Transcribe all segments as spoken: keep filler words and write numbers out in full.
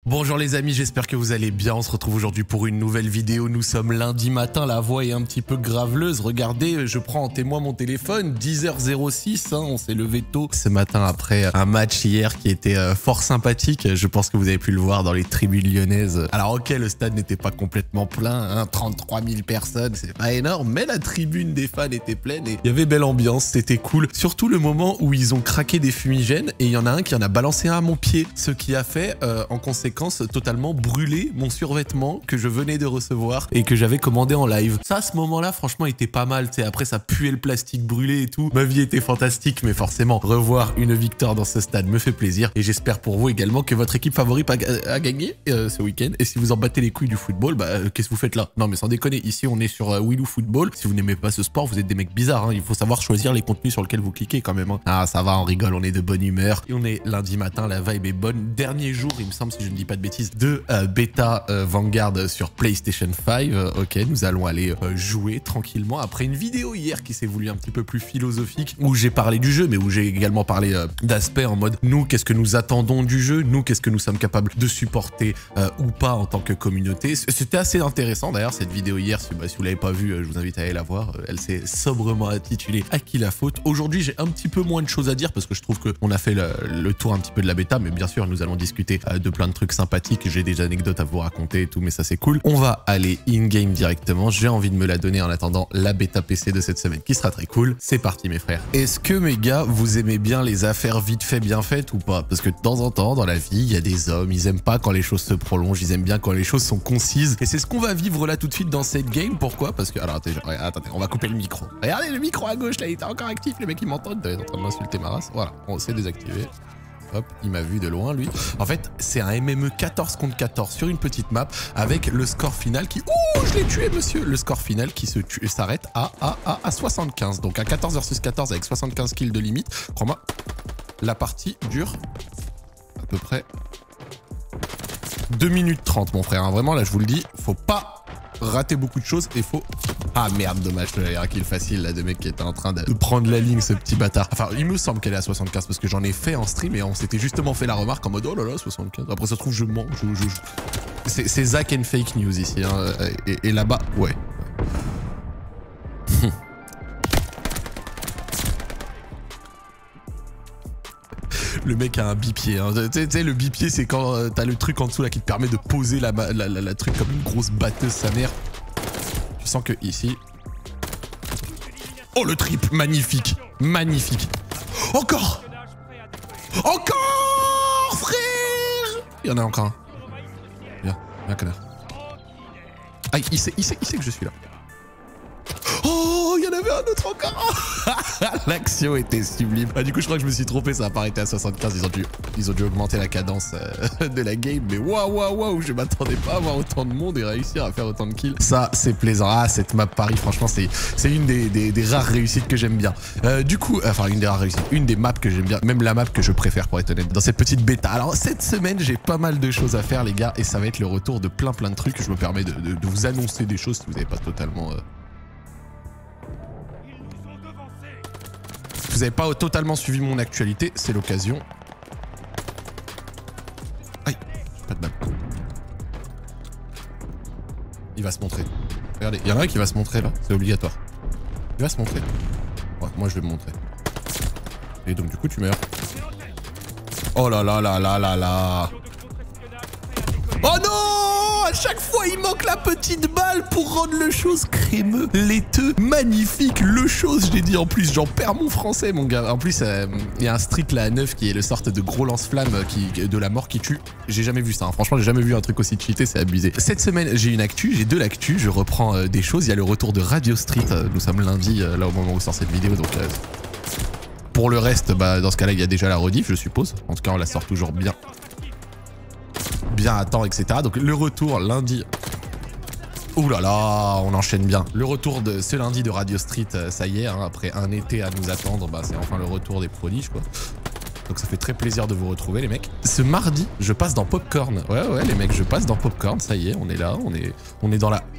Bonjour les amis, j'espère que vous allez bien. On se retrouve aujourd'hui pour une nouvelle vidéo. Nous sommes lundi matin, la voix est un petit peu graveleuse. Regardez, je prends en témoin mon téléphone, dix heures zéro six, hein, on s'est levé tôt ce matin après un match hier qui était euh, fort sympathique. Je pense que vous avez pu le voir dans les tribunes lyonnaises. Alors ok, le stade n'était pas complètement plein, hein, trente-trois mille personnes, c'est pas énorme, mais la tribune des fans était pleine et il y avait belle ambiance, c'était cool. Surtout le moment où ils ont craqué des fumigènes et il y en a un qui en a balancé un à mon pied, ce qui a fait euh, en conséquence totalement brûler mon survêtement que je venais de recevoir et que j'avais commandé en live. Ça, à ce moment-là, franchement, était pas mal. Tu sais, après, ça puait le plastique brûlé et tout. Ma vie était fantastique, mais forcément, revoir une victoire dans ce stade me fait plaisir. Et j'espère pour vous également que votre équipe favorite a, a gagné euh, ce week-end. Et si vous en battez les couilles du football, bah, euh, qu'est-ce que vous faites là? Non, mais sans déconner, ici, on est sur euh, Willou Football. Si vous n'aimez pas ce sport, vous êtes des mecs bizarres. Hein. Il faut savoir choisir les contenus sur lesquels vous cliquez quand même. Hein. Ah, ça va, on rigole, on est de bonne humeur. Et on est lundi matin, la vibe est bonne. Dernier jour, il me semble, si je ne dis pas de bêtises, de euh, bêta euh, Vanguard sur PlayStation cinq. Euh, ok, nous allons aller euh, jouer tranquillement après une vidéo hier qui s'est voulue un petit peu plus philosophique, où j'ai parlé du jeu, mais où j'ai également parlé euh, d'aspects en mode nous, qu'est-ce que nous attendons du jeu, nous, qu'est-ce que nous sommes capables de supporter euh, ou pas en tant que communauté. C'était assez intéressant d'ailleurs cette vidéo hier. Si, bah, si vous l'avez pas vue, euh, je vous invite à aller la voir. Euh, elle s'est sobrement intitulée À qui la faute. Aujourd'hui, j'ai un petit peu moins de choses à dire parce que je trouve qu'on a fait le, le tour un petit peu de la bêta, mais bien sûr, nous allons discuter euh, de plein de trucs sympathiques. J'ai des anecdotes à vous raconter et tout, mais ça c'est cool. On va aller in-game directement. J'ai envie de me la donner en attendant la bêta P C de cette semaine qui sera très cool. C'est parti mes frères. Est-ce que mes gars, vous aimez bien les affaires vite fait bien faites ou pas? Parce que de temps en temps dans la vie, il y a des hommes, ils aiment pas quand les choses se prolongent, ils aiment bien quand les choses sont concises. Et c'est ce qu'on va vivre là tout de suite dans cette game. Pourquoi? Parce que... Alors attendez, attendez, on va couper le micro. Regardez le micro à gauche là, il est encore actif. Les mecs ils m'entendent, il est en train de m'insulter ma race. Voilà, on s'est désactivé. Hop, il m'a vu de loin, lui. En fait, c'est un M M E quatorze contre quatorze sur une petite map avec le score final qui... Ouh, je l'ai tué, monsieur. Le score final qui se tue s'arrête à, à, à, à soixante-quinze. Donc, à quatorze versus quatorze avec soixante-quinze kills de limite. Crois-moi, la partie dure à peu près deux minutes trente, mon frère. Hein. Vraiment, là, je vous le dis, faut pas rater beaucoup de choses et faut... Ah merde, dommage, j'avais un kill facile là de mec qui était en train de prendre la ligne, ce petit bâtard. Enfin, il me semble qu'elle est à soixante-quinze parce que j'en ai fait en stream et on s'était justement fait la remarque en mode oh là là, soixante-quinze. Après, ça se trouve, je mens. Je, je, je... C'est Zach and Fake News ici. Hein. Et, et là-bas, ouais. Le mec a un bipied. Hein. Tu sais, le bipied, c'est quand euh, t'as le truc en dessous là qui te permet de poser la, la, la, la truc comme une grosse batteuse sa mère. Je sens que ici... Oh, le trip, magnifique, magnifique. Encore Encore, frère. Il y en a encore un. Viens, viens, connard. Ah, il sait, il sait, il sait que je suis là. Oh, il y en avait un autre encore. L'action était sublime. Ah, du coup, je crois que je me suis trompé. Ça a pas arrêté à soixante-quinze. Ils ont dû, ils ont dû augmenter la cadence euh, de la game. Mais waouh, waouh, waouh, je m'attendais pas à avoir autant de monde et réussir à faire autant de kills. Ça, c'est plaisant. Ah, cette map Paris, franchement, c'est une des, des, des rares réussites que j'aime bien. Euh, du coup, enfin, une des rares réussites. Une des maps que j'aime bien. Même la map que je préfère, pour être honnête, dans cette petite bêta. Alors, cette semaine, j'ai pas mal de choses à faire, les gars. Et ça va être le retour de plein, plein de trucs. Je me permets de, de, de vous annoncer des choses si vous n'avez pas totalement... Euh... Vous n'avez pas totalement suivi mon actualité, c'est l'occasion. Aïe, pas de balle. Il va se montrer. Regardez, il y en a un qui va se montrer là, c'est obligatoire. Il va se montrer. Ouais, moi je vais me montrer. Et donc du coup tu meurs. Oh là là là là là là. Oh non! À chaque fois, il manque la petite balle pour rendre le chose crémeux, laiteux, magnifique. Le chose, j'ai dit en plus, j'en perds mon français, mon gars. En plus, il euh, y a un streak là à neuf qui est le sorte de gros lance-flamme qui, de la mort qui tue. J'ai jamais vu ça. Hein. Franchement, j'ai jamais vu un truc aussi cheaté, c'est abusé. Cette semaine, j'ai une actu, j'ai de l'actu. Je reprends euh, des choses. Il y a le retour de Radio Street. Euh, nous sommes lundi, euh, là au moment où sort cette vidéo, donc. Euh, pour le reste, bah, dans ce cas-là, il y a déjà la rediff, je suppose. En tout cas, on la sort toujours bien. Bien à temps, et cetera. Donc le retour lundi. Ouh là là, on enchaîne bien. Le retour de ce lundi de Radio Street, ça y est, hein, après un été à nous attendre, bah, c'est enfin le retour des prodiges, quoi. Donc ça fait très plaisir de vous retrouver, les mecs. Ce mardi, je passe dans Popcorn. Ouais, ouais, les mecs, je passe dans Popcorn, ça y est, on est là, on est, on est dans la...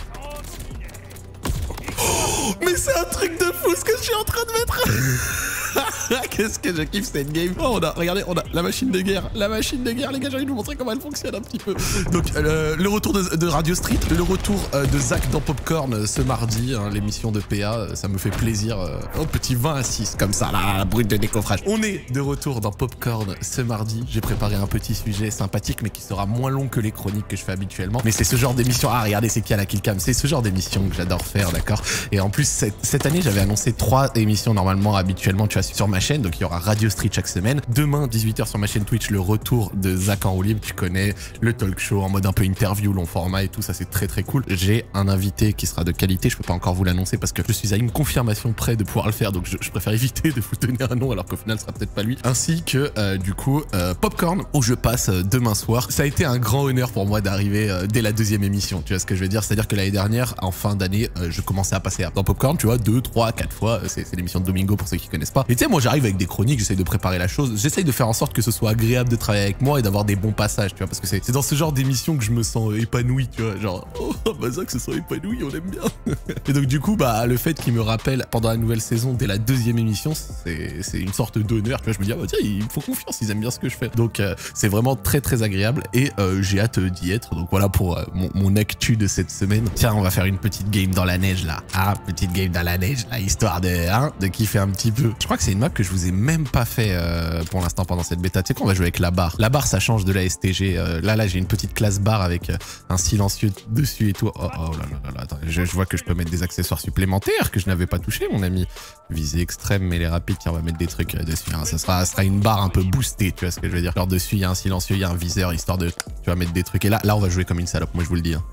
Oh, mais c'est un truc de fou ce que je suis en train de mettre. Qu'est-ce que je kiffe cette game. Oh, on a, regardez, on a la machine de guerre. La machine de guerre, les gars, j'ai envie de vous montrer comment elle fonctionne un petit peu. Donc, euh, le retour de, de Radio Street, le retour euh, de Zach dans Popcorn euh, ce mardi, hein, l'émission de P A, euh, ça me fait plaisir. Euh, oh, petit vingt à six, comme ça, là, brut de décoffrage. On est de retour dans Popcorn ce mardi. J'ai préparé un petit sujet sympathique, mais qui sera moins long que les chroniques que je fais habituellement. Mais c'est ce genre d'émission. Ah, regardez, c'est qui à la killcam. C'est ce genre d'émission que j'adore faire, d'accord. Et en plus, cette, cette année, j'avais annoncé trois émissions normalement, habituellement, tu vois, sur ma chaîne. Donc, il y aura Radio Street chaque semaine. Demain, dix-huit heures sur ma chaîne Twitch, le retour de Zach en roue libre. Tu connais le talk show en mode un peu interview, long format et tout. Ça, c'est très très cool. J'ai un invité qui sera de qualité. Je peux pas encore vous l'annoncer parce que je suis à une confirmation près de pouvoir le faire. Donc, je, je préfère éviter de vous donner un nom alors qu'au final, ce sera peut-être pas lui. Ainsi que, euh, du coup, euh, Popcorn où je passe euh, demain soir. Ça a été un grand honneur pour moi d'arriver euh, dès la deuxième émission. Tu vois ce que je veux dire? C'est-à-dire que l'année dernière, en fin d'année, euh, je commençais à passer dans Popcorn, tu vois, deux, trois, quatre fois. C'est l'émission de Domingo pour ceux qui connaissent pas. Et tu sais, moi, j'arrive avec des chroniques, j'essaye de préparer la chose. J'essaye de faire en sorte que ce soit agréable de travailler avec moi et d'avoir des bons passages, tu vois, parce que c'est dans ce genre d'émission que je me sens euh, épanoui, tu vois, genre, oh, bah ça, que ce soit épanoui, on aime bien. Et donc, du coup, bah, le fait qu'il me rappelle pendant la nouvelle saison, dès la deuxième émission, c'est une sorte d'honneur, tu vois, je me dis, ah, bah, tiens, il me faut confiance, ils aiment bien ce que je fais. Donc, euh, c'est vraiment très, très agréable et euh, j'ai hâte d'y être. Donc, voilà pour euh, mon, mon actu de cette semaine. Tiens, on va faire une petite game dans la neige, là. Ah, petite game dans la neige, là, histoire de, hein, de kiffer un petit peu. Je crois que c'est une map que je vous ai même pas fait euh, pour l'instant pendant cette bêta. Tu sais quoi, on va jouer avec la barre. La barre, ça change de la S T G. Euh, là, là, j'ai une petite classe barre avec euh, un silencieux dessus et tout. Oh, oh là là là là, attends, je, je vois que je peux mettre des accessoires supplémentaires que je n'avais pas touché, mon ami. Visée extrême, mêlée rapide. Tiens, on va mettre des trucs euh, dessus. Hein. Ça sera, ça sera une barre un peu boostée, tu vois ce que je veux dire. Alors dessus, il y a un silencieux, il y a un viseur, histoire de, tu vas mettre des trucs. Et là, là, on va jouer comme une salope. Moi, je vous le dis. Hein.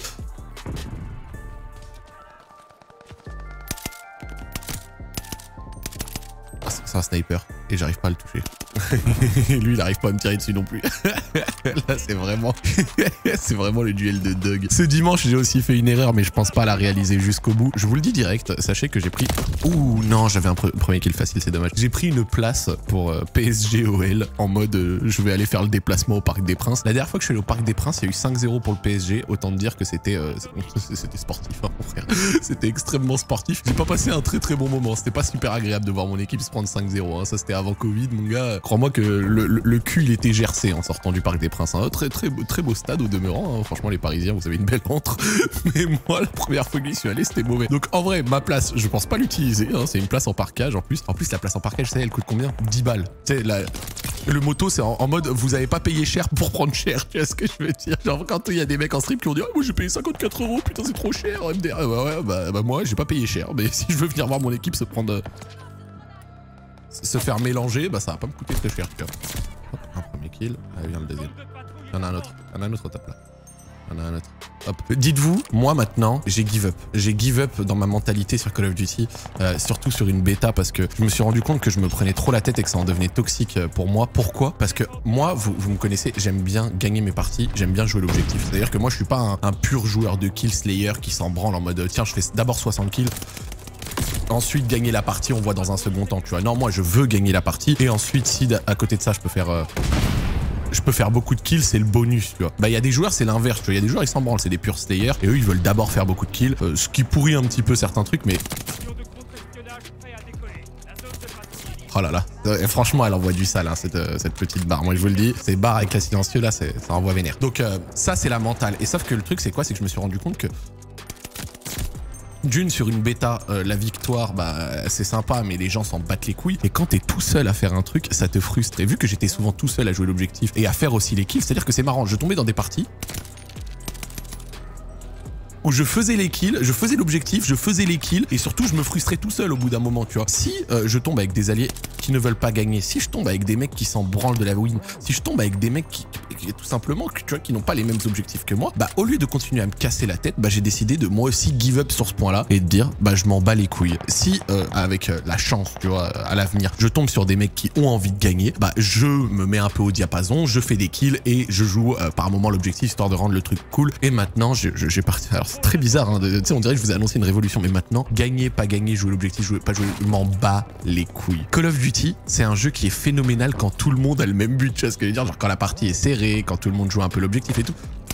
C'est un sniper et j'arrive pas à le toucher. Lui, il arrive pas à me tirer dessus non plus. Là, c'est vraiment... c'est vraiment le duel de Doug. Ce dimanche, j'ai aussi fait une erreur, mais je pense pas la réaliser jusqu'au bout. Je vous le dis direct, sachez que j'ai pris... Ouh, non, j'avais un pre premier kill facile, c'est dommage. J'ai pris une place pour euh, P S G O L en mode euh, je vais aller faire le déplacement au Parc des Princes. La dernière fois que je suis allé au Parc des Princes, il y a eu cinq zéro pour le P S G. Autant dire que c'était euh, c'était sportif, hein, mon frère. C'était extrêmement sportif. J'ai pas passé un très très bon moment. C'était pas super agréable de voir mon équipe se prendre cinq zéro. Hein. Ça, c'était avant Covid, mon gars. Crois-moi que le, le, le cul, il était gercé en sortant du Parc des Princes. Hein. Très, très, très beau stade au demeurant. Hein. Franchement, les Parisiens, vous avez une belle entre. Mais moi, la première fois que j'y suis allé, c'était mauvais. Donc, en vrai, ma place, je pense pas l'utiliser. Hein. C'est une place en parkage en plus. En plus, la place en parkage, ça, elle coûte combien? dix balles. Tu sais, la... le moto, c'est en, en mode, vous avez pas payé cher pour prendre cher. Tu vois ce que je veux dire? Genre, quand il y a des mecs en stream qui ont dit, ah, moi, j'ai payé cinquante-quatre euros, putain, c'est trop cher. M D R. Ah, bah, ouais, bah, bah, moi, j'ai pas payé cher. Mais si je veux venir voir mon équipe se prendre. Se faire mélanger, bah ça va pas me coûter très cher, tu vois. Hop, un premier kill, allez, vient le deuxième. Il y en a un autre, il y en a un autre au top là. Il y en a un autre. Hop. Dites-vous, moi maintenant, j'ai give up. J'ai give up dans ma mentalité sur Call of Duty, euh, surtout sur une bêta, parce que je me suis rendu compte que je me prenais trop la tête et que ça en devenait toxique pour moi. Pourquoi? Parce que moi, vous, vous me connaissez, j'aime bien gagner mes parties, j'aime bien jouer l'objectif. C'est-à-dire que moi, je suis pas un, un pur joueur de kill slayer qui s'en branle en mode, tiens, je fais d'abord soixante kills. Ensuite, gagner la partie, on voit dans un second temps, tu vois. Non, moi, je veux gagner la partie. Et ensuite, si à côté de ça, je peux faire... Euh, je peux faire beaucoup de kills, c'est le bonus, tu vois. Bah, il y a des joueurs, c'est l'inverse, tu vois. Il y a des joueurs, ils s'en branlent, c'est des purs slayers. Et eux, ils veulent d'abord faire beaucoup de kills. Euh, ce qui pourrit un petit peu certains trucs, mais... Oh là là. Euh, franchement, elle envoie du sale, hein, cette, euh, cette petite barre. Moi, je vous le dis, ces barres avec la silencieux, là, ça envoie vénère. Donc, euh, ça, c'est la mentale. Et sauf que le truc, c'est quoi? C'est que je me suis rendu compte que... D'une, sur une bêta, euh, la victoire, bah c'est sympa, mais les gens s'en battent les couilles. Et quand t'es tout seul à faire un truc, ça te frustre. Et vu que j'étais souvent tout seul à jouer l'objectif et à faire aussi les kills, c'est-à-dire que c'est marrant, je tombais dans des parties où je faisais les kills, je faisais l'objectif, je faisais les kills, et surtout je me frustrais tout seul au bout d'un moment, tu vois. Si euh, je tombe avec des alliés qui ne veulent pas gagner, si je tombe avec des mecs qui s'en branlent de la win, si je tombe avec des mecs qui, qui tout simplement, tu vois, qui n'ont pas les mêmes objectifs que moi, bah au lieu de continuer à me casser la tête, bah j'ai décidé de moi aussi give up sur ce point-là et de dire, bah je m'en bats les couilles. Si euh, avec euh, la chance, tu vois, à l'avenir, je tombe sur des mecs qui ont envie de gagner, bah je me mets un peu au diapason, je fais des kills et je joue euh, par moment l'objectif histoire de rendre le truc cool. Et maintenant, je, je, j'ai parti. Alors c'est très bizarre, hein, tu sais, on dirait que je vous ai annoncé une révolution, mais maintenant, gagner, pas gagner, jouer l'objectif, jouer, pas jouer, je m'en bats les couilles. Call of Duty, c'est un jeu qui est phénoménal quand tout le monde a le même but, tu vois ce que je veux dire, genre quand la partie est serrée, quand tout le monde joue un peu l'objectif et tout.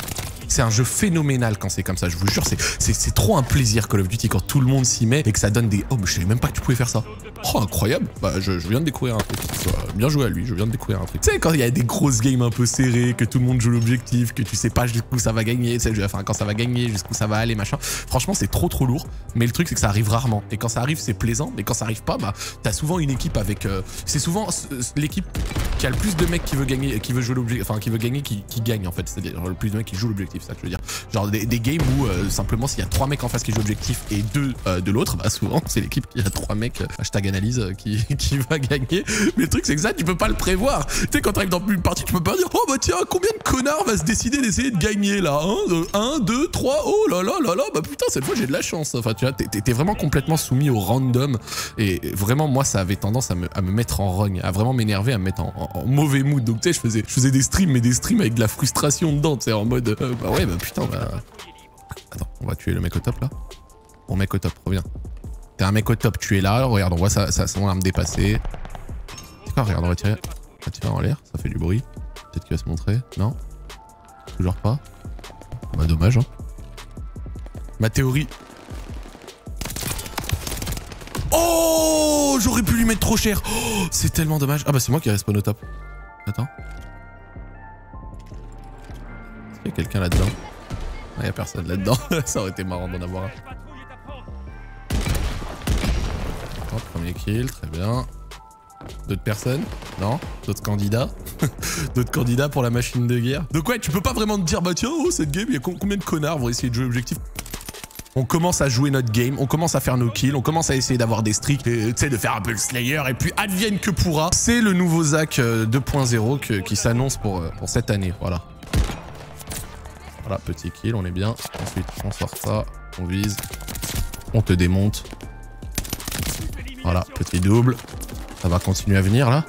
C'est un jeu phénoménal quand c'est comme ça, je vous jure, c'est trop un plaisir Call of Duty quand tout le monde s'y met et que ça donne des... Oh, mais je savais même pas que tu pouvais faire ça. Oh, incroyable. Bah, je, je viens de découvrir un truc. Bien joué à lui, je viens de découvrir un truc. Tu sais, quand il y a des grosses games un peu serrées, que tout le monde joue l'objectif, que tu sais pas jusqu'où ça va gagner, tu sais, enfin, quand ça va gagner, jusqu'où ça va aller, machin. Franchement, c'est trop trop lourd. Mais le truc, c'est que ça arrive rarement. Et quand ça arrive, c'est plaisant. Mais quand ça arrive pas, bah, t'as souvent une équipe avec... Euh, c'est souvent l'équipe qui a le plus de mecs qui veut gagner, qui veut jouer l'objectif, enfin, qui veut gagner, qui, qui gagne, en fait. C'est-à-dire le plus de mecs qui jouent l'objectif, ça que je veux dire. Genre des, des games où, euh, simplement, s'il y a trois mecs en face qui jouent l'objectif et deux euh, de l'autre, bah, souvent, c'est l'équipe qui a trois mecs, euh, hashtag analyse, euh, qui, qui va gagner. Mais le truc, c'est que ça, tu peux pas le prévoir. Tu sais, quand t'arrives dans une partie, tu peux pas dire, oh, bah, tiens, combien de connards va se décider d'essayer de gagner, là? un, deux, trois, oh là là là là, bah, putain, cette fois, j'ai de la chance. Enfin, tu vois, t'es vraiment complètement soumis au random. Et vraiment, moi, ça avait tendance à me, à me mettre en rogne, à vraiment m'énerver, à me mettre en, en, en mauvais mood. Donc, tu sais, je faisais, je faisais des streams, mais des streams avec de la frustration dedans, tu sais, en mode, euh, bah ouais, bah putain, bah... Attends, on va tuer le mec au top, là. Bon, mec au top, reviens. T'es un mec au top, tu es là, regarde, on voit ça, ça, son arme dépasser. C'est quoi, regarde, on va tirer. On va tirer en l'air, ça fait du bruit. Peut-être qu'il va se montrer, non? Toujours pas. Bah, dommage, hein. Ma théorie... Oh, j'aurais pu lui mettre trop cher. Oh, c'est tellement dommage. Ah bah c'est moi qui respawn au top. Attends. Est-ce qu'il y a quelqu'un là-dedans? Il n'y a personne là-dedans. Ça aurait été marrant d'en avoir un. Oh, premier kill, très bien. D'autres personnes? Non? D'autres candidats? D'autres candidats pour la machine de guerre? Donc ouais, tu peux pas vraiment te dire, bah tiens, oh, cette game, il y a combien de connards vont essayer de jouer l'objectif? On commence à jouer notre game, on commence à faire nos kills, on commence à essayer d'avoir des streaks, tu sais, de faire un peu le Slayer, et puis advienne que pourra. C'est le nouveau Zach deux point zéro qui s'annonce pour, pour cette année, voilà. Voilà, petit kill, on est bien. Ensuite, on sort ça, on vise, on te démonte. Voilà, petit double. Ça va continuer à venir, là.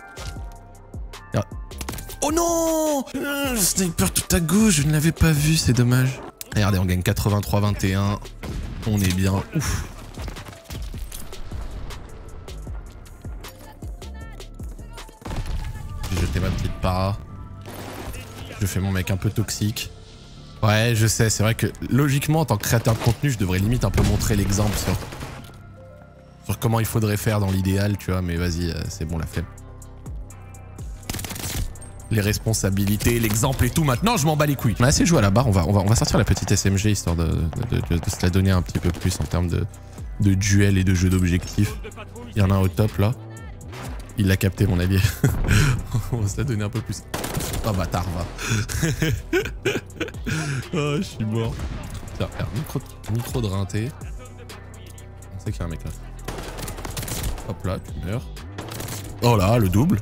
Oh non! Le sniper tout à gauche, je ne l'avais pas vu, c'est dommage. Regardez, on gagne quatre-vingt-trois vingt et un. On est bien. Ouf. J'ai jeté ma petite para. Je fais mon mec un peu toxique. Ouais, je sais, c'est vrai que logiquement, en tant que créateur de contenu, je devrais limite un peu montrer l'exemple sur, sur comment il faudrait faire dans l'idéal, tu vois, mais vas-y, c'est bon, la flemme. Les responsabilités, l'exemple et tout. Maintenant, je m'en bats les couilles. On a assez joué à la barre. On va, on va, on va sortir la petite S M G histoire de, de, de, de se la donner un petit peu plus en termes de, de duel et de jeu d'objectifs. Il y en a un au top là. Il l'a capté, mon allié. On va se la donner un peu plus. Oh bâtard, va. Oh, je suis mort. Tiens, regarde, micro, micro de rinté. On sait qu'il y a un mec là. Hop là, tu meurs. Oh là, le double.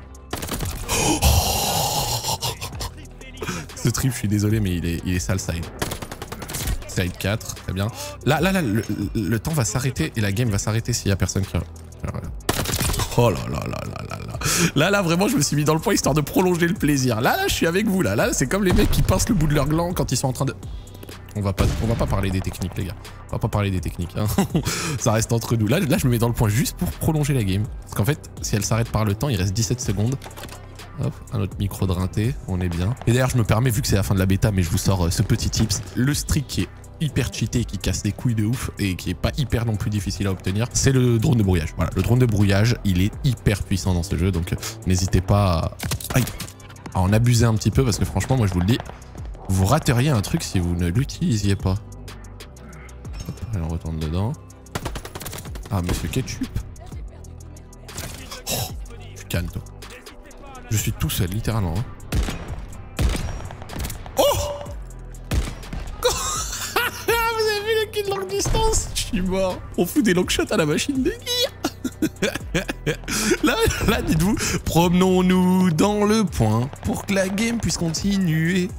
Ce trip, je suis désolé, mais il est, il est sale side. Side quatre, très bien. Là, là, là, le, le temps va s'arrêter et la game va s'arrêter s'il y a personne qui... Oh là là là là là là. Là, là, vraiment, je me suis mis dans le point histoire de prolonger le plaisir. Là, là, je suis avec vous, là. Là, c'est comme les mecs qui pincent le bout de leur gland quand ils sont en train de... On va pas, on va pas parler des techniques, les gars. On va pas parler des techniques, hein. Ça reste entre nous. Là, là, je me mets dans le point juste pour prolonger la game. Parce qu'en fait, si elle s'arrête par le temps, il reste dix-sept secondes. Hop, un autre micro de rinté, on est bien. Et d'ailleurs, je me permets, vu que c'est la fin de la bêta, mais je vous sors euh, ce petit tips. Le streak qui est hyper cheaté, qui casse les couilles de ouf et qui est pas hyper non plus difficile à obtenir, c'est le drone de brouillage. Voilà, le drone de brouillage, il est hyper puissant dans ce jeu, donc euh, n'hésitez pas à... Aïe, à en abuser un petit peu, parce que franchement, moi je vous le dis, vous rateriez un truc si vous ne l'utilisiez pas. Hop, allez, on retourne dedans. Ah, monsieur Ketchup. Oh, tu cannes, toi. Je suis tout seul, littéralement. Hein. Oh vous avez vu le kill de longue distance? Je suis mort. On fout des long shots à la machine de guerre. Là, là dites-vous, promenons-nous dans le point pour que la game puisse continuer.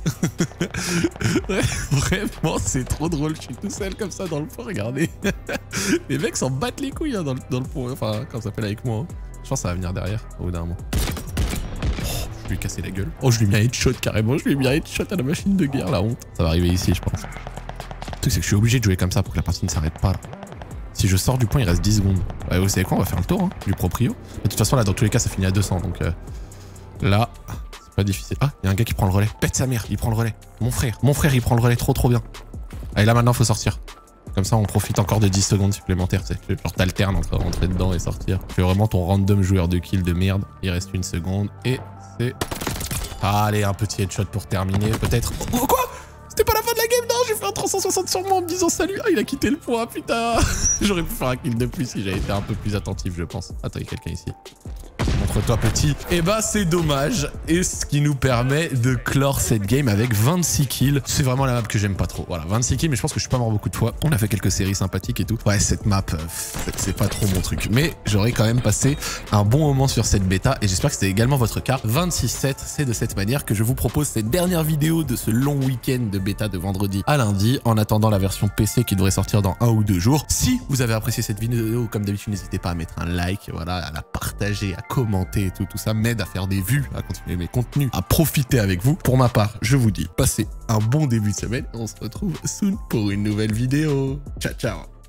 Vraiment, c'est trop drôle. Je suis tout seul comme ça dans le point, regardez. Les mecs s'en battent les couilles hein, dans, le, dans le point. Enfin, quand ça s'appelle avec moi. Hein. Je pense que ça va venir derrière, au bout d'un moment. Je lui ai cassé la gueule. Oh, je lui ai mis un headshot carrément. Je lui ai mis un headshot à la machine de guerre, la honte. Ça va arriver ici, je pense. Le truc, c'est que je suis obligé de jouer comme ça pour que la partie ne s'arrête pas, là. Si je sors du point, il reste dix secondes. Ouais, vous savez quoi, on va faire le tour, hein, du proprio. De toute façon, là, dans tous les cas, ça finit à deux cents. Donc euh, là, c'est pas difficile. Ah, il y a un gars qui prend le relais. Pète sa mère, il prend le relais. Mon frère, mon frère, il prend le relais trop trop bien. Allez, là maintenant, faut sortir. Comme ça, on profite encore de dix secondes supplémentaires, tu sais. Genre, t'alternes entre rentrer dedans et sortir. Tu fais vraiment ton random joueur de kill de merde. Il reste une seconde et c'est... Ah, allez, un petit headshot pour terminer, peut-être. Oh, quoi? C'était pas la fin de la game? Non, j'ai fait un trois cent soixante sur moi en me disant salut. Ah, il a quitté le point, putain. J'aurais pu faire un kill de plus si j'avais été un peu plus attentif, je pense. Attends, il y a quelqu'un ici. Montre-toi petit. Et bah c'est dommage. Et ce qui nous permet de clore cette game avec vingt-six kills. C'est vraiment la map que j'aime pas trop. Voilà, vingt-six kills, mais je pense que je suis pas mort beaucoup de fois. On a fait quelques séries sympathiques et tout. Ouais, cette map, c'est pas trop mon truc. Mais j'aurais quand même passé un bon moment sur cette bêta et j'espère que c'était également votre cas. vingt-six sept, c'est de cette manière que je vous propose cette dernière vidéo de ce long week-end de bêta de vendredi à lundi, en attendant la version P C qui devrait sortir dans un ou deux jours. Si vous avez apprécié cette vidéo, comme d'habitude, n'hésitez pas à mettre un like, voilà, à la partager, à commenter et tout. Tout ça m'aide à faire des vues, à continuer mes contenus, à profiter avec vous. Pour ma part, je vous dis, passez un bon début de semaine. On se retrouve soon pour une nouvelle vidéo. Ciao, ciao.